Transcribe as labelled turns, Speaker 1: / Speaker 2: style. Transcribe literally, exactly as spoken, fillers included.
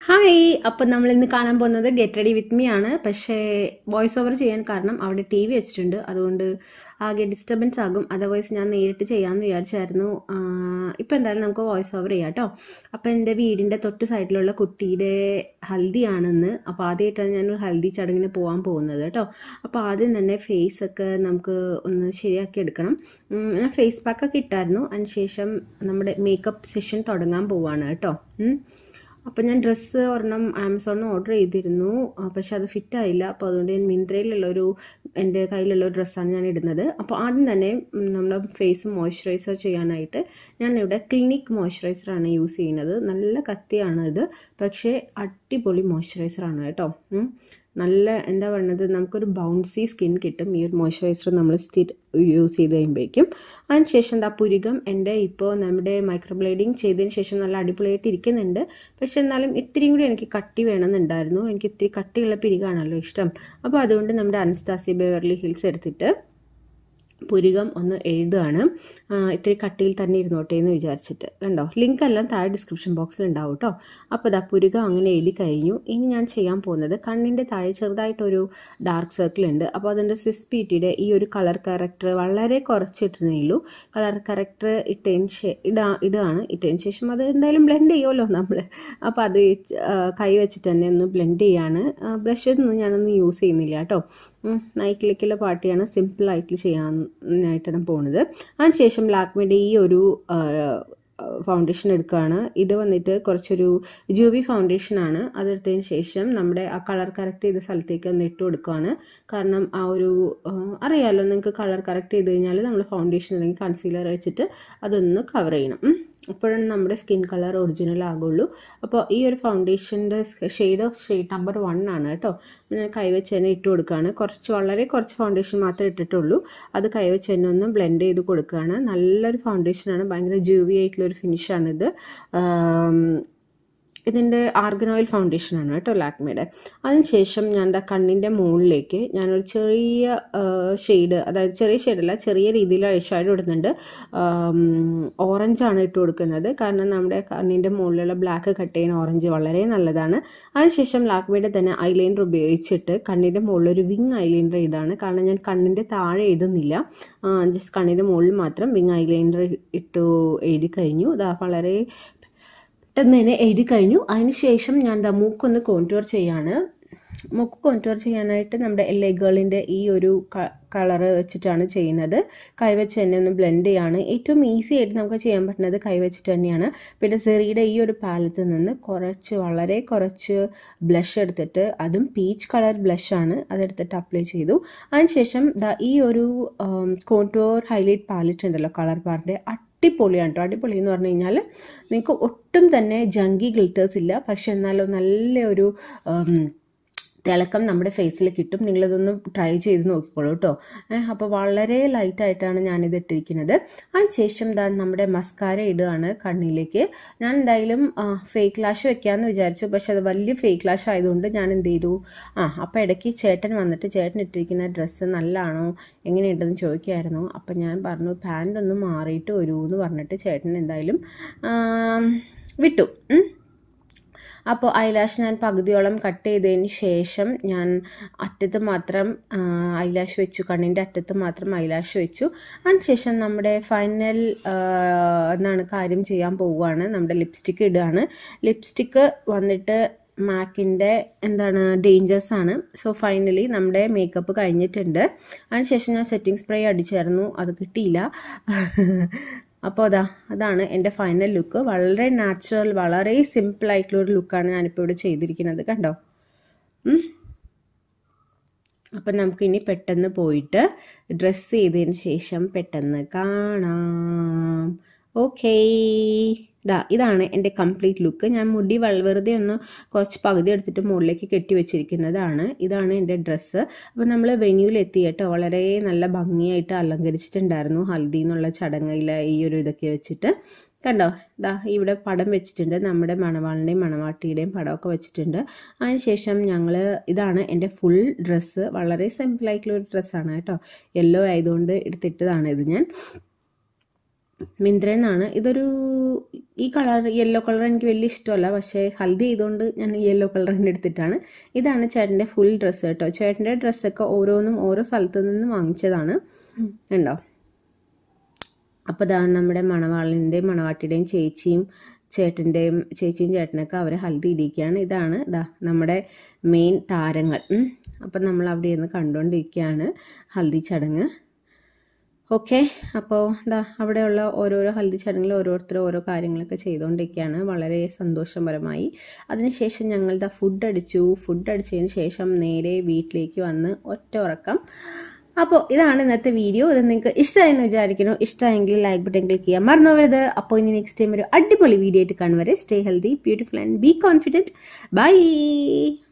Speaker 1: Hi, അപ്പം നമ്മൾ ഇന്ന് കാണാൻ പോകുന്നത് ഗെറ്റ് റെഡി വിത്ത് മീ ആണ്. പക്ഷേ വോയിസ് ഓവർ ചെയ്യാൻ കാരണം അവിടെ ടി വി വെച്ചിട്ടുണ്ട്, അതുകൊണ്ട് ആകെ ഡിസ്റ്റർബൻസ് ആകും. അതർവൈസ് ഞാൻ നേരിട്ട് ചെയ്യാമെന്ന് വിചാരിച്ചായിരുന്നു. ഇപ്പം എന്തായാലും നമുക്ക് വോയിസ് ഓവർ ചെയ്യാം കേട്ടോ. അപ്പം എൻ്റെ വീടിൻ്റെ തൊട്ട് സൈഡിലുള്ള കുട്ടിയുടെ ഹൽദി ആണെന്ന്. അപ്പോൾ ആദ്യമായിട്ടാണ് ഞാനൊരു ഹൽദി ചടങ്ങിന് പോകാൻ പോകുന്നത് കേട്ടോ. അപ്പോൾ ആദ്യം തന്നെ ഫേസൊക്കെ നമുക്ക് ഒന്ന് ശരിയാക്കി എടുക്കണം. ഞാൻ ഫേസ് പാക്കൊക്കെ ഇട്ടായിരുന്നു. അതിനുശേഷം നമ്മുടെ മേക്കപ്പ് സെഷൻ തുടങ്ങാൻ പോവാണ് കേട്ടോ. അപ്പോൾ ഞാൻ ഡ്രസ്സ് ഒരെണ്ണം ആമസോണിൽ ഓർഡർ ചെയ്തിരുന്നു, പക്ഷെ അത് ഫിറ്റായില്ല. അപ്പോൾ അതുകൊണ്ട് ഞാൻ മിന്ത്രയിലുള്ളൊരു എൻ്റെ കയ്യിലുള്ള ഒരു ഡ്രസ്സാണ് ഞാൻ ഇടുന്നത്. അപ്പോൾ ആദ്യം തന്നെ നമ്മുടെ ഫേസ് മോയ്സ്ചറൈസർ ചെയ്യാനായിട്ട് ഞാൻ ഇവിടെ ക്ലിനിക് മോയ്സ്ചറൈസറാണ് യൂസ് ചെയ്യുന്നത്. നല്ല കത്തിയാണ് ഇത്, പക്ഷേ അടിപൊളി മോയ്സ്ചറൈസറാണ് കേട്ടോ. നല്ല എന്താ പറയുന്നത്, നമുക്കൊരു ബൗൺസി സ്കിൻ കിട്ടും ഈ ഒരു മോയ്സ്ചറൈസർ നമ്മൾ സ്ഥിര യൂസ് ചെയ്ത് കഴിയുമ്പോഴേക്കും. അതിനുശേഷം എന്താ പുരികം എൻ്റെ ഇപ്പോൾ നമ്മുടെ മൈക്രോബ്ലേഡിങ് ചെയ്തതിന് ശേഷം നല്ല അടിപൊളിയായിട്ട് ഇരിക്കുന്നുണ്ട്. പക്ഷെ എന്നാലും ഇത്തിരിയും കൂടി എനിക്ക് കട്ടി വേണമെന്നുണ്ടായിരുന്നു. എനിക്ക് ഇത്തിരി കട്ടിയുള്ള പിരികാണല്ലോ ഇഷ്ടം. അപ്പോൾ അതുകൊണ്ട് നമ്മുടെ അനസ്താസിയ ബെവർലി ഹിൽസ് എടുത്തിട്ട് പുരികം ഒന്ന് എഴുതുകയാണ്. ഇത്തിരി കട്ടിയിൽ തന്നെ ഇരുന്നോട്ടെ എന്ന് വിചാരിച്ചിട്ട്. കണ്ടോ, ലിങ്ക് എല്ലാം താഴെ ഡിസ്ക്രിപ്ഷൻ ബോക്സിൽ ഉണ്ടാവും കേട്ടോ. അപ്പോൾ ഇതാ പുരികം അങ്ങനെ എഴുതി കഴിഞ്ഞു. ഇനി ഞാൻ ചെയ്യാൻ പോകുന്നത് കണ്ണിൻ്റെ താഴെ ചെറുതായിട്ടൊരു ഡാർക്ക് സർക്കിൾ ഉണ്ട്. അപ്പോൾ അതിൻ്റെ സ്വിസ് പീറ്റിയുടെ ഈ ഒരു കളർ കറക്റ്റർ വളരെ കുറച്ചിട്ടുന്നേയുള്ളൂ. കളർ കറക്റ്റർ ഇട്ടതിന് ശേ ഇടാ ഇടുകയാണ് ഇട്ടതിന് ശേഷം അത് എന്തായാലും ബ്ലെൻഡ് ചെയ്യുമല്ലോ നമ്മൾ. അപ്പോൾ അത് കൈ വെച്ചിട്ട് തന്നെ ഒന്ന് ബ്ലെൻഡ് ചെയ്യാണ്. ബ്രഷൊന്നും ഞാനൊന്നും യൂസ് ചെയ്യുന്നില്ല കേട്ടോ. നൈറ്റിലേക്കുള്ള പാർട്ടിയാണ്, സിമ്പിളായിട്ട് ചെയ്യാനായിട്ടാണ് പോകുന്നത്. അതിനുശേഷം ലാക്മേയുടെ ഈ ഒരു ഫൗണ്ടേഷൻ എടുക്കുകയാണ്. ഇത് വന്നിട്ട് കുറച്ചൊരു ജൂവി ഫൗണ്ടേഷനാണ്. അതെടുത്തതിന് ശേഷം നമ്മുടെ ആ കളർ കറക്റ്റ് ചെയ്ത സ്ഥലത്തേക്ക് ഒന്ന് ഇട്ട് കൊടുക്കുകയാണ്. കാരണം ആ ഒരു അറിയാമല്ലോ നിങ്ങൾക്ക്, കളർ കറക്റ്റ് ചെയ്ത് കഴിഞ്ഞാൽ നമ്മൾ ഫൗണ്ടേഷൻ അല്ലെങ്കിൽ കൺസീലർ വെച്ചിട്ട് അതൊന്ന് കവർ ചെയ്യണം. അപ്പോഴാണ് നമ്മുടെ സ്കിൻ കളർ ഒറിജിനൽ ആകുള്ളൂ. അപ്പോൾ ഈ ഒരു ഫൗണ്ടേഷൻ്റെ shade of shade number one ആണ് കേട്ടോ. ഞാൻ കൈവച്ച് തന്നെ ഇട്ട് കൊടുക്കുകയാണ്. കുറച്ച് വളരെ കുറച്ച് ഫൗണ്ടേഷൻ മാത്രമേ ഇട്ടിട്ടുള്ളൂ. അത് കൈവച്ച് തന്നെ ഒന്ന് ബ്ലെൻഡ് ചെയ്ത് കൊടുക്കുകയാണ്. നല്ലൊരു ഫൗണ്ടേഷനാണ്, ഭയങ്കര ജൂവി ആയിട്ടുള്ളൊരു ഫിനിഷാണിത്. ഇതിൻ്റെ ആർഗൻ ഓയിൽ ഫൗണ്ടേഷനാണ് കേട്ടോ ലാക്മേയുടെ. അതിനുശേഷം ഞാൻ എന്താ കണ്ണിൻ്റെ മുകളിലേക്ക് ഞാനൊരു ചെറിയ ഷെയ്ഡ്, അതായത് ചെറിയ ഷെയ്ഡല്ല, ചെറിയ രീതിയിൽ ഐഷാഡോ ഇടുന്നുണ്ട്. ഓറഞ്ചാണ് ഇട്ട് കൊടുക്കുന്നത്, കാരണം നമ്മുടെ കണ്ണിൻ്റെ മുകളിലുള്ള ബ്ലാക്ക് കട്ട് ചെയ്യുന്ന ഓറഞ്ച് വളരെ നല്ലതാണ്. അതിനുശേഷം ലാക്മേയുടെ തന്നെ ഐലൈനർ ഉപയോഗിച്ചിട്ട് കണ്ണിൻ്റെ മുകളിലൊരു വിങ് ഐലൈനർ ഇതാണ്. കാരണം ഞാൻ കണ്ണിൻ്റെ താഴെ എഴുതുന്നില്ല, ജസ്റ്റ് കണ്ണിൻ്റെ മുകളിൽ മാത്രം വിങ് ഐലൈനർ ഇട്ടു എഴുതി കഴിഞ്ഞു. ഇതാ വളരെ പെട്ടെന്ന് തന്നെ എഴുതി കഴിഞ്ഞു. അതിന് ശേഷം ഞാൻ എന്താ മൂക്കൊന്ന് കോൺടൂർ ചെയ്യാണ്. മൂക്ക് കോൺടൂർ ചെയ്യാനായിട്ട് നമ്മുടെ എൽ എ ഗേളിൻ്റെ ഈ ഒരു കളറ് വെച്ചിട്ടാണ് ചെയ്യുന്നത്. കൈവച്ച് തന്നെ ഒന്ന് ബ്ലെൻഡ് ചെയ്യാണ്. ഏറ്റവും ഈസി ആയിട്ട് നമുക്ക് ചെയ്യാൻ പറ്റുന്നത് കൈവച്ചിട്ട് തന്നെയാണ്. പിന്നെ സെറിയുടെ ഈ ഒരു പാലത്തിൽ നിന്ന് കുറച്ച് വളരെ കുറച്ച് ബ്ലഷ് എടുത്തിട്ട്, അതും പീച്ച് കളർ ബ്ലഷാണ്, അതെടുത്തിട്ട് അപ്ലൈ ചെയ്തു. അതിനുശേഷം ഈ ഒരു കോൺടൂർ ഹൈലൈറ്റ് പാലറ്റ് ഉണ്ടല്ലോ കളർ ബാറിൻ്റെ, അടിപൊളിയാണ് കേട്ടോ. അടിപൊളി എന്ന് പറഞ്ഞു കഴിഞ്ഞാൽ നിങ്ങൾക്ക് ഒട്ടും തന്നെ ജങ്കി ഗ്ലിറ്റേഴ്സ് ഇല്ല, പക്ഷെ എന്നാലും നല്ലൊരു തിളക്കം നമ്മുടെ ഫേസിൽ കിട്ടും. നിങ്ങളിതൊന്ന് ട്രൈ ചെയ്ത് നോക്കിക്കോളൂ കേട്ടോ. അപ്പോൾ വളരെ ലൈറ്റായിട്ടാണ് ഞാനിത് ഇട്ടിരിക്കുന്നത്. അതിനുശേഷം എന്താ നമ്മുടെ മസ്കാര ഇടുകയാണ് കണ്ണിലേക്ക്. ഞാൻ എന്തായാലും ഫേക്ക് ലാഷ് വെക്കാമെന്ന് വിചാരിച്ചു, പക്ഷെ അത് വലിയ ഫേക്ക് ലാഷ് ആയതുകൊണ്ട് ഞാൻ എന്ത് ചെയ്തു, ആ അപ്പോൾ ഇടയ്ക്ക് ചേട്ടൻ വന്നിട്ട് ചേട്ടൻ ഇട്ടിരിക്കുന്ന ഡ്രസ്സ് നല്ലതാണോ എങ്ങനെയുണ്ടെന്ന് ചോദിക്കുമായിരുന്നു. അപ്പം ഞാൻ പറഞ്ഞു പാൻ്റ് ഒന്ന് മാറിയിട്ട് വരൂ എന്ന് പറഞ്ഞിട്ട് ചേട്ടൻ എന്തായാലും വിട്ടു. അപ്പോൾ ഐലാഷ് ഞാൻ പകുതിയോളം കട്ട് ചെയ്തതിന് ശേഷം ഞാൻ അറ്റത്ത് മാത്രം ഐലാഷ് വെച്ചു, കണ്ണിൻ്റെ അറ്റത്ത് മാത്രം ഐലാഷ് വെച്ചു. അതിനുശേഷം നമ്മുടെ ഫൈനൽ എന്നാണ് കാര്യം ചെയ്യാൻ പോവുകയാണ്. നമ്മുടെ ലിപ്സ്റ്റിക്ക് ഇടുകയാണ്. ലിപ്സ്റ്റിക്ക് വന്നിട്ട് മാക്കിൻ്റെ എന്താണ് ഡേഞ്ചേഴ്സ് ആണ്. സോ ഫൈനലി നമ്മുടെ മേക്കപ്പ് കഴിഞ്ഞിട്ടുണ്ട്. അതിനുശേഷം ഞാൻ സെറ്റിംഗ് സ്പ്രേ അടിച്ചായിരുന്നു, അത് കിട്ടിയില്ല. അപ്പോൾ അതാ അതാണ് എൻ്റെ ഫൈനൽ ലുക്ക്. വളരെ നാച്ചുറൽ, വളരെ സിമ്പിളായിട്ടുള്ളൊരു ലുക്കാണ് ഞാനിപ്പോൾ ഇവിടെ ചെയ്തിരിക്കുന്നത്, കണ്ടോ. അപ്പം നമുക്കിനി പെട്ടെന്ന് പോയിട്ട് ഡ്രസ്സ് ചെയ്തതിന് ശേഷം പെട്ടെന്ന് കാണാം. ഓക്കേ, ഇതാ ഇതാണ് എൻ്റെ കംപ്ലീറ്റ് ലുക്ക്. ഞാൻ മുടി വെറുതെ ഒന്ന് കുറച്ച് പകുതി എടുത്തിട്ട് മുകളിലേക്ക് കെട്ടി വെച്ചിരിക്കുന്നതാണ്. ഇതാണ് എൻ്റെ ഡ്രസ്സ്. അപ്പോൾ നമ്മൾ വെന്യൂലെത്തി കേട്ടോ. വളരെ നല്ല ഭംഗിയായിട്ട് അലങ്കരിച്ചിട്ടുണ്ടായിരുന്നു ഹൽദി എന്നുള്ള ചടങ്ങിലെ ഈ ഒരു ഇതൊക്കെ വെച്ചിട്ട്. കണ്ടോ, ദാ ഇവിടെ പടം വെച്ചിട്ടുണ്ട്, നമ്മുടെ മണവാളിൻ്റെയും മണവാട്ടിയുടെയും പടമൊക്കെ വെച്ചിട്ടുണ്ട്. അതിനുശേഷം ഞങ്ങൾ ഇതാണ് എൻ്റെ ഫുൾ ഡ്രസ്സ്. വളരെ സിമ്പിളായിട്ടുള്ളൊരു ഡ്രസ്സാണ് കേട്ടോ. യെല്ലോ ആയതുകൊണ്ട് എടുത്തിട്ടതാണ് ഇത് ഞാൻ. മിന്ത്രയിൽ നിന്നാണ്. ഇതൊരു ഈ കളർ യെല്ലോ കളർ എനിക്ക് വലിയ ഇഷ്ടമല്ല, പക്ഷേ ഹൽദി ചെയ്തുകൊണ്ട് ഞാൻ യെല്ലോ കളർ തന്നെ എടുത്തിട്ടാണ്. ഇതാണ് ചേട്ടൻ്റെ ഫുൾ ഡ്രസ്സ് കേട്ടോ. ചേട്ടൻ്റെ ഡ്രസ്സൊക്കെ ഓരോന്നും ഓരോ സ്ഥലത്തു നിന്നും വാങ്ങിച്ചതാണ് ഉണ്ടോ. അപ്പോൾ ഇതാ നമ്മുടെ മണവാളിൻ്റെയും മണവാട്ടിയുടെയും ചേച്ചിയും ചേട്ടൻ്റെയും ചേച്ചിയും ചേട്ടനൊക്കെ അവർ ഹൽദി ഇടിക്കുകയാണ്. ഇതാണ് ഇതാ നമ്മുടെ മെയിൻ താരങ്ങൾ. അപ്പം നമ്മൾ അവിടെ ഇരുന്ന് കണ്ടുകൊണ്ടിരിക്കുകയാണ് ഹൽദി ചടങ്ങ്. ഓക്കെ, അപ്പോൾ ഇതാ അവിടെയുള്ള ഓരോരോ ഹൽദി ചടങ്ങിൽ ഓരോരുത്തർ ഓരോ കാര്യങ്ങളൊക്കെ ചെയ്തുകൊണ്ടിരിക്കുകയാണ് വളരെ സന്തോഷപരമായി. അതിനുശേഷം ഞങ്ങൾ ഇതാ ഫുഡ് അടിച്ചു. ഫുഡ് അടിച്ചതിന് ശേഷം നേരെ വീട്ടിലേക്ക് വന്ന് ഒറ്റ ഉറക്കം. അപ്പോൾ ഇതാണ് ഇന്നത്തെ വീഡിയോ. ഇത് നിങ്ങൾക്ക് ഇഷ്ടമായെന്ന് വിചാരിക്കുന്നു. ഇഷ്ടമായെങ്കിൽ ലൈക്ക് ബട്ടൺ ക്ലിക്ക് ചെയ്യാൻ മറന്നു പോകരുത്. അപ്പോൾ ഇനി നെക്സ്റ്റ് ടൈം ഒരു അടിപൊളി വീഡിയോ ആയിട്ട് കാണുവരെ stay healthy, beautiful and be confident. By.